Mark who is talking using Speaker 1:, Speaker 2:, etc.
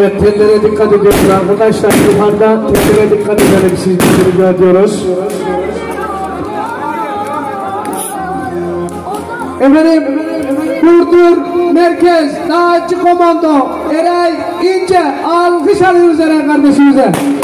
Speaker 1: Evet, tellere dikkat ediyoruz arkadaşlar. Yukarıda tellere dikkat edelim, sizleri rica ediyoruz. Efendim, Burdur Merkez Dağcı Komando Eray İnce alkış alıyoruz Eray kardeşimize.